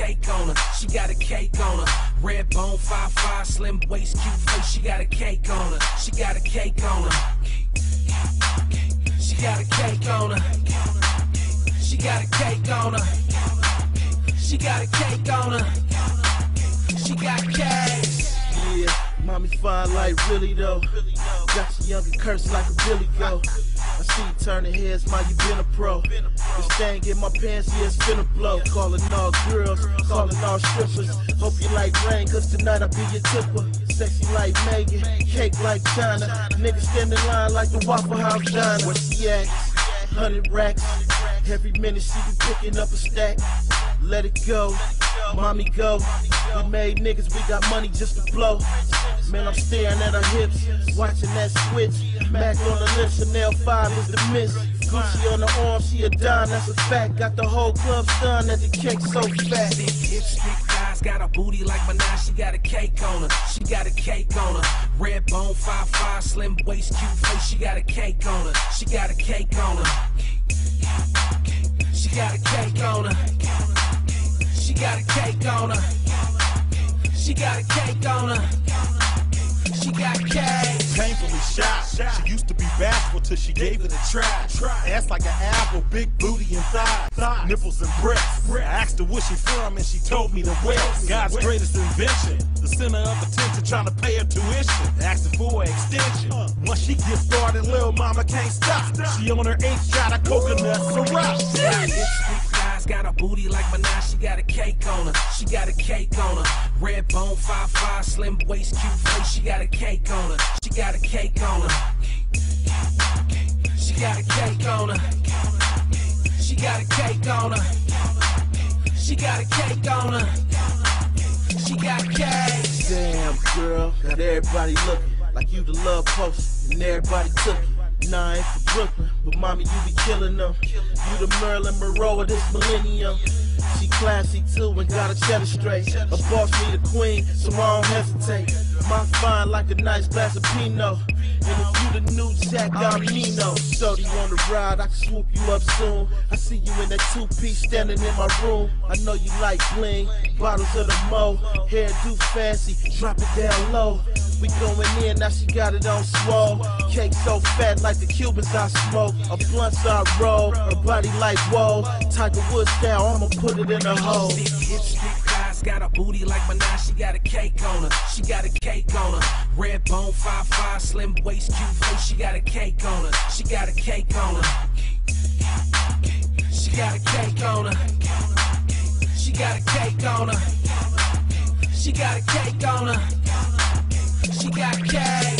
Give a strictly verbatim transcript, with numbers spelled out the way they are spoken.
cake on her. She got a cake on her. Red bone, five five, slim waist, cute face. She got a cake on her. She got a cake on her. She got a cake on her. She got a cake on her. She got a cake on her. She got cake. Yeah, mommy fine like really though. Got you young and cursed like a Billy Go. I see you turning heads, ma, you been a pro. This thing in my pants, yeah, it's finna blow. Calling all girls, calling all strippers. Hope you like rain, cause tonight I'll be your tipper. Sexy like Megan, cake like China. Niggas stand in line like the Waffle House diner. Where she at? Hundred racks. Every minute she be picking up a stack. Let it go, mommy go. We made niggas, we got money just to blow. Man, I'm staring at her hips, watching that switch. Mac on the lips, Chanel five is the miss. Gucci on the arm, she a dime, that's a fact. Got the whole club stunned that the cake so fat. Big hips, big thighs, got a booty like Minaj. She got a cake on her. She got a cake on her. Red bone, five five, slim waist, cute face. She got a cake on her. She got a cake on her. She got a cake on her. She got a cake on her. She got a cake on her. She got cake. Painfully shy. She used to be bashful till she gave it a try. Ass like an apple, big booty and thighs, nipples and breasts. I asked her where she from and she told me the West. God's greatest invention, the center of attention, trying to pay her tuition, asking for an extension. Once she gets started, little mama can't stop. She on her eighth shot of coconut syrup. Got a booty like Minaj, she got a cake on her. She got a cake on her. Red bone, five five, slim waist, cute face. She got a cake on her. She got a cake on her. She got a cake on her. She got a cake on her. She got a cake on her. She got cake. Damn, girl, got everybody looking like you the love post, and everybody took it. Nah, I ain't from Brooklyn, but mommy, you be killing them. You the Marilyn Monroe of this millennium. She classy too and got a cheddar straight. A boss me the queen, so I don't hesitate. My fine like a nice glass of Pinot. And if you the new Jack, I'm Nino. Shorty on the ride, I can swoop you up soon. I see you in that two-piece standing in my room. I know you like bling, bottles of the Mo. Hairdo fancy, drop it down low. We going in, now she got it on swole. Cake so fat like the Cubans I smoke. A blunt I roll, her body like whoa. Tiger Woods style, I'ma put it in a hole. Big hips, big thighs, got a booty like Minaj. She got a cake on her. She got a cake on her. Red bone, five five, slim waist, cute face. She got a cake on her. She got a cake on her. She got a cake on her. She got a cake on her. She got a cake on her. She got cake.